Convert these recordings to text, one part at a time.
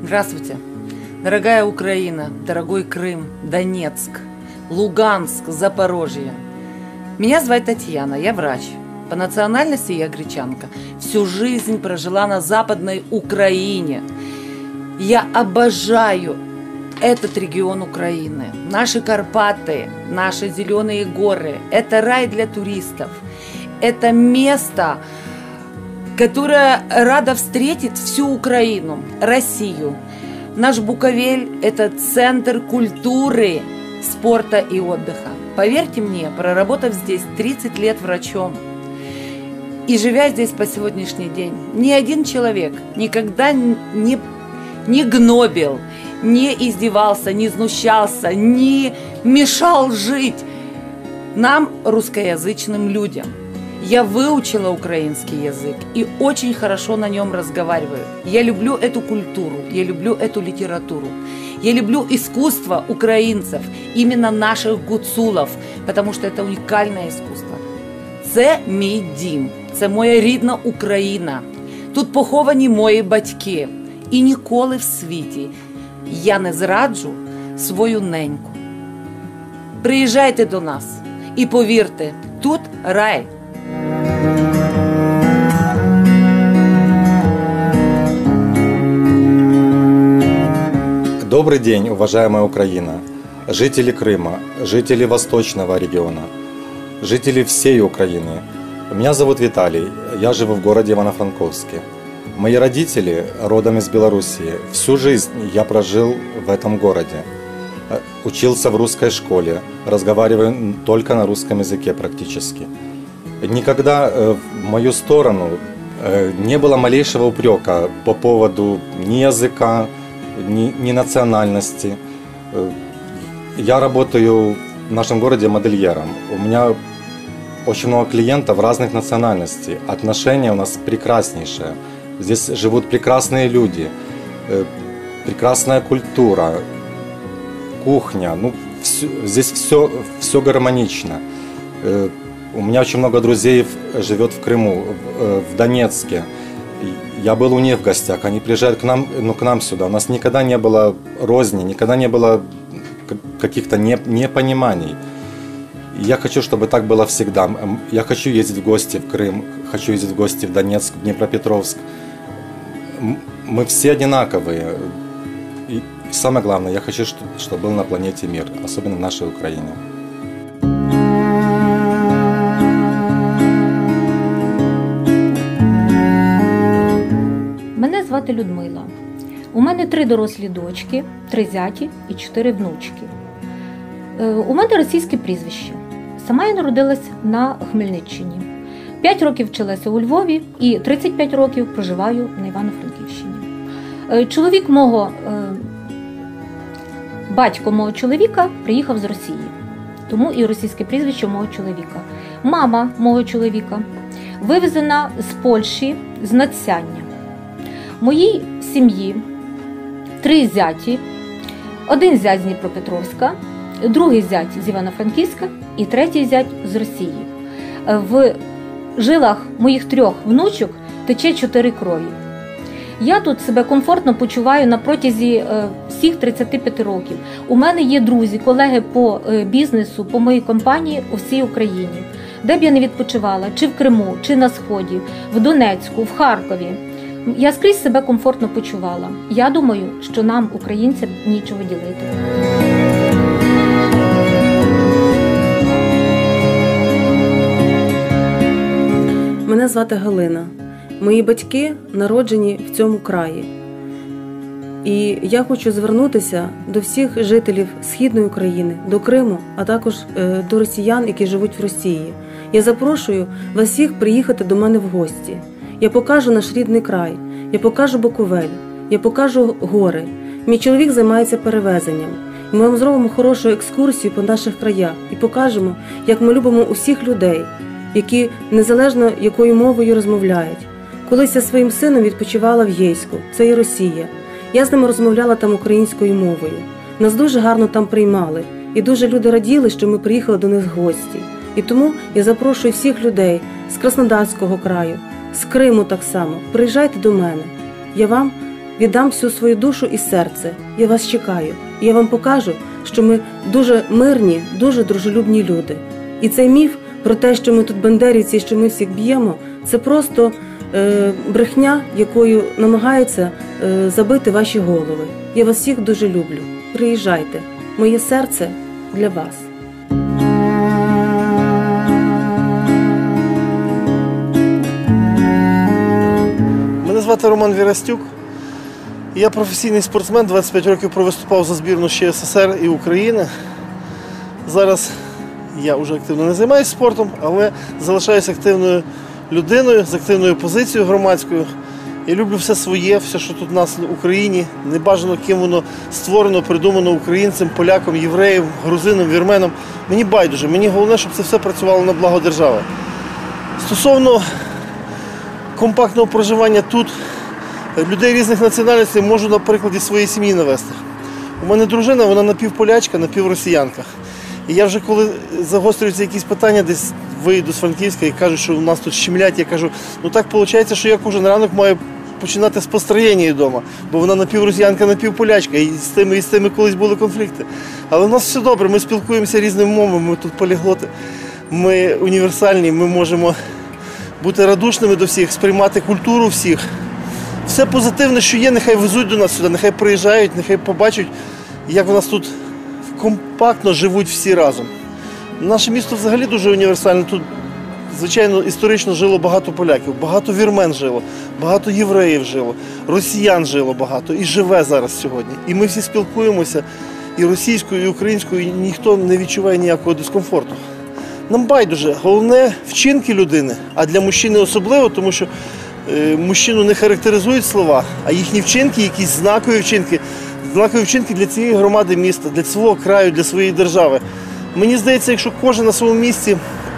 Здравствуйте, дорогая Украина, дорогой Крым, Донецк, Луганск, Запорожье. Меня зовут Татьяна, я врач. По национальности я гречанка. Всю жизнь прожила на Западной Украине. Я обожаю этот регион Украины. Наши Карпаты, наши зеленые горы. Это рай для туристов. Это место, которое радо встретить всю Украину, Россию. Наш Буковель – это центр культуры, спорта и отдыха. Поверьте мне, проработав здесь 30 лет врачом и живя здесь по сегодняшний день, ни один человек никогда не гнобил, не издевался, не знущался, не мешал жить нам, русскоязычным людям. Я выучила украинский язык и очень хорошо на нем разговариваю. Я люблю эту культуру, я люблю эту литературу. Я люблю искусство украинцев, именно наших гуцулов, потому что это уникальное искусство. Це мій дім, це моя рідна Україна. Тут поховані мої батьки. І ніколи в світі я не зраджу свою неньку. Приїжджайте до нас і повірте, тут рай. Добрый день, уважаемая Украина, жители Крыма, жители Восточного региона, жители всей Украины. Меня зовут Виталий, я живу в городе Ивано-Франковске. Мои родители родом из Белоруссии. Всю жизнь я прожил в этом городе. Учился в русской школе, разговариваю только на русском языке практически. Никогда в мою сторону не было малейшего упрека по поводу ни языка, ни национальности. Я работаю в нашем городе модельером. У меня очень много клиентов разных национальностей. Отношения у нас прекраснейшие. Здесь живут прекрасные люди, прекрасная культура, кухня. Здесь все гармонично. У меня очень много друзей живет в Крыму, в Донецке. Я был у них в гостях, они приезжают к нам сюда. У нас никогда не было розни, никогда не было каких-то непониманий. Я хочу, чтобы так было всегда. Я хочу ездить в гости в Крым, хочу ездить в гости в Донецк, в Днепропетровск. Мы все одинаковые. И самое главное, я хочу, чтобы был на планете мир, особенно в нашей Украине. Мене звати Людмила. У мене 3 дорослі дочки, 3 зяті і 4 внучки. У мене російське прізвище. Сама я народилась на Хмельниччині. 5 років вчилася у Львові і 35 років проживаю на Івано-Франківщині. Батько мого чоловіка приїхав з Росії, тому і російське прізвище мого чоловіка. Мама мого чоловіка вивезена з Польщі з Надсяння. В моїй сім'ї 3 зяті, 1 зять з Дніпропетровська, 2 зять з Івано-Франківська і 3 зять з Росії. В жилах моїх 3 внучок тече 4 крові. Я тут себе комфортно почуваю на протязі всіх 35 років. У мене є друзі, колеги по бізнесу, по моїй компанії у всій Україні. Де б я не відпочивала, чи в Криму, чи на Сході, в Донецьку, в Харкові. Я скрізь себе комфортно почувала. Я думаю, що нам, українцям, нічого ділити. Мене звати Галина. Мої батьки народжені в цьому краї. І я хочу звернутися до всіх жителів Східної України, до Криму, а також до росіян, які живуть в Росії. Я запрошую вас всіх приїхати до мене в гості. Я покажу наш рідний край, я покажу Буковель, я покажу гори. Мій чоловік займається перевезенням. Ми вам зробимо хорошу екскурсію по наших краях і покажемо, як ми любимо усіх людей, які незалежно якою мовою розмовляють. Колись я своїм сином відпочивала в Єйську, це і Росія. Я з ними розмовляла там українською мовою. Нас дуже гарно там приймали. І дуже люди раділи, що ми приїхали до них в гості. І тому я запрошую всіх людей з Краснодарського краю, з Криму так само. Приїжджайте до мене. Я вам віддам всю свою душу і серце. Я вас чекаю. І я вам покажу, що ми дуже мирні, дуже дружелюбні люди. І цей міф про те, що ми тут бандерівці, що ми всіх б'ємо, це просто брехня, якою намагаються забити ваші голови. Я вас всіх дуже люблю. Приїжджайте. Моє серце для вас. Мене звати Роман Вірастюк. Я професійний спортсмен, 25 років провиступав за збірну ще СССР і України. Зараз я вже активно не займаюся спортом, але залишаюся активною людиною, з активною позицією громадською. Я люблю все своє, все, що тут у нас в Україні. Не бажано, ким воно створено, придумано українцем, поляком, євреєм, грузином, вірменом. Мені байдуже. Мені головне, щоб це все працювало на благо держави. Стосовно компактного проживання тут, людей різних національностей можу на прикладі своєї сім'ї навести. У мене дружина, вона напівполячка, напівросіянка. І я вже коли загострюються якісь питання, десь виїду з Франківська і кажуть, що у нас тут щемлять, я кажу, ну так виходить, що я кожен ранок маю починати з построєння вдома, бо вона напівросіянка, напівполячка, і з тими колись були конфлікти. Але в нас все добре, ми спілкуємося різними мовами, ми тут поліглоти, ми універсальні, ми можемо бути радушними до всіх, сприймати культуру всіх. Все позитивне, що є, нехай везуть до нас сюди, нехай приїжджають, нехай побачать, як у нас тут компактно живуть всі разом. Наше місто взагалі дуже універсальне. Тут, звичайно, історично жило багато поляків, багато вірмен жило, багато євреїв жило, росіян жило багато і живе зараз сьогодні. І ми всі спілкуємося і російською, і українською, і ніхто не відчуває ніякого дискомфорту. Нам байдуже, головне вчинки людини, а для мужчини особливо, тому що мужчину не характеризують слова, а їхні вчинки, якісь знакові вчинки для цієї громади міста, для свого краю, для своєї держави. Мені здається, якщо кожен на своєму місці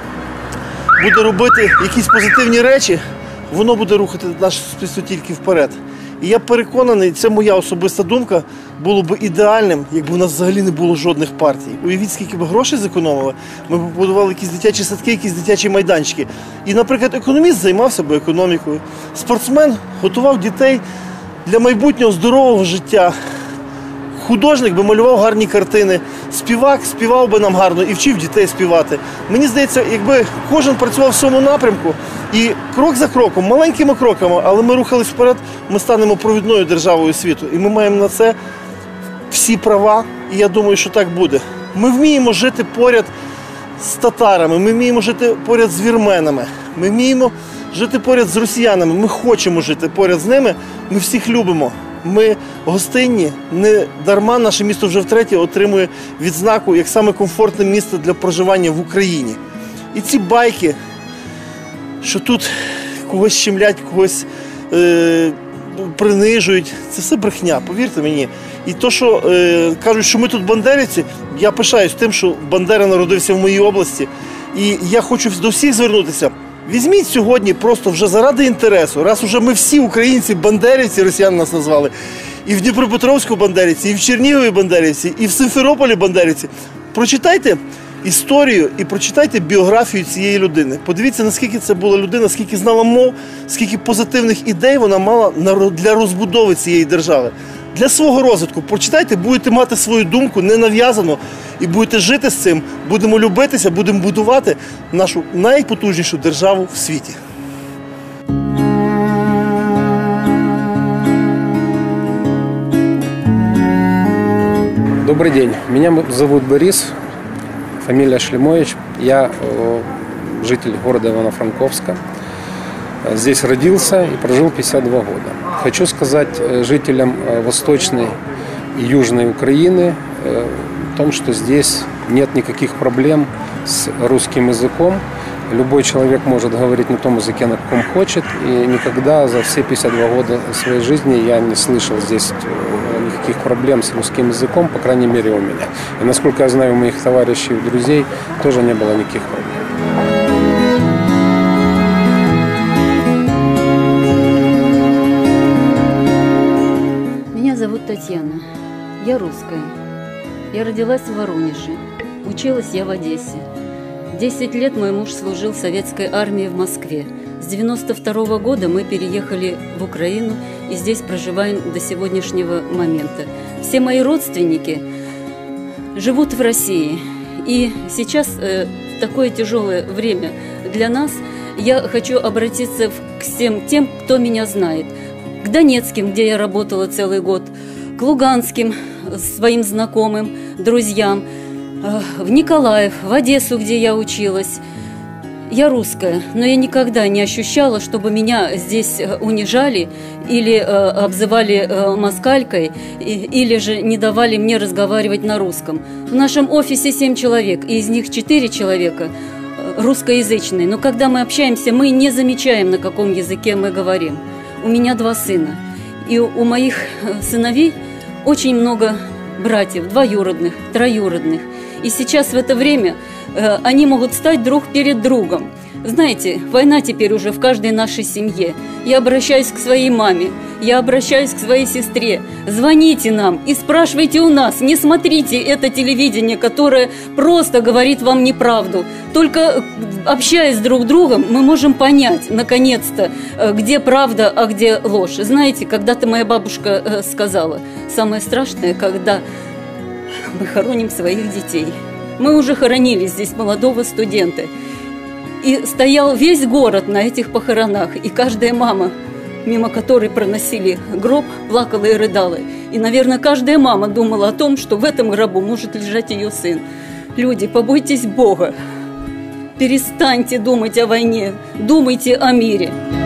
буде робити якісь позитивні речі, воно буде рухати наше суспільство тільки вперед. І я переконаний, це моя особиста думка, було б ідеальним, якби у нас взагалі не було жодних партій. Уявіть, скільки б грошей зекономили, ми б побудували якісь дитячі садки, якісь дитячі майданчики. І, наприклад, економіст займався б економікою, спортсмен готував дітей для майбутнього здорового життя, художник би малював гарні картини, співак співав би нам гарно і вчив дітей співати. Мені здається, якби кожен працював в своєму напрямку і крок за кроком, маленькими кроками, але ми рухались вперед, ми станемо провідною державою світу. І ми маємо на це всі права, і я думаю, що так буде. Ми вміємо жити поряд з татарами, ми вміємо жити поряд з вірменами, ми вміємо жити поряд з росіянами, ми хочемо жити поряд з ними, ми всіх любимо. Ми гостинні, не дарма наше місто вже втретє отримує відзнаку як саме комфортне місце для проживання в Україні. І ці байки, що тут когось щемлять, когось принижують, це все брехня, повірте мені. І то, що кажуть, що ми тут бандерівці, я пишаюсь тим, що Бандера народився в моїй області. І я хочу до всіх звернутися. Візьміть сьогодні просто вже заради інтересу, раз уже ми всі українці бандерівці, росіяни нас назвали, і в Дніпропетровську бандерівці, і в Чернігові бандерівці, і в Симферополі бандерівці. Прочитайте історію і прочитайте біографію цієї людини. Подивіться, наскільки це була людина, скільки знала мов, скільки позитивних ідей вона мала для розбудови цієї держави. Для свого розвитку. Прочитайте, будете мати свою думку, не нав'язану, і будете жити з цим, будемо любитися, будемо будувати нашу найпотужнішу державу в світі. Добрый день, меня зовут Борис, фамилия Шлемович, я житель города Ивано-Франковска. Здесь родился и прожил 52 года. Хочу сказать жителям Восточной и Южной Украины о том, что здесь нет никаких проблем с русским языком. Любой человек может говорить на том языке, на каком хочет. И никогда за все 52 года своей жизни я не слышал здесь никаких проблем с русским языком, по крайней мере у меня. И насколько я знаю, у моих товарищей и друзей тоже не было никаких проблем. Меня зовут Татьяна. Я русская. Я родилась в Воронеже. Училась я в Одессе. 10 лет мой муж служил в советской армии в Москве. С 92 года мы переехали в Украину и здесь проживаем до сегодняшнего момента. Все мои родственники живут в России. И сейчас, в такое тяжелое время для нас, я хочу обратиться к всем тем, кто меня знает. К донецким, где я работала целый год, к луганским своим знакомым, друзьям, в Николаев, в Одессу, где я училась. Я русская, но я никогда не ощущала, чтобы меня здесь унижали или обзывали москалькой, или же не давали мне разговаривать на русском. В нашем офисе 7 человек, и из них 4 человека русскоязычные. Но когда мы общаемся, мы не замечаем, на каком языке мы говорим. У меня 2 сына, и у моих сыновей очень много братьев, двоюродных, троюродных. И сейчас в это время они могут стать друг перед другом. Знаете, война теперь уже в каждой нашей семье. Я обращаюсь к своей маме, я обращаюсь к своей сестре. Звоните нам и спрашивайте у нас. Не смотрите это телевидение, которое просто говорит вам неправду. Только общаясь друг с другом, мы можем понять, наконец-то, где правда, а где ложь. Знаете, когда-то моя бабушка сказала, самое страшное, когда мы хороним своих детей. Мы уже хоронили здесь молодого студента. И стоял весь город на этих похоронах. И каждая мама, мимо которой проносили гроб, плакала и рыдала. И, наверное, каждая мама думала о том, что в этом гробу может лежать ее сын. Люди, побойтесь Бога. Перестаньте думать о войне. Думайте о мире.